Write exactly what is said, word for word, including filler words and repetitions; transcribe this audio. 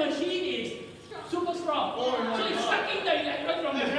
machine is super strong. Oh my So it's God. sucking the electron from the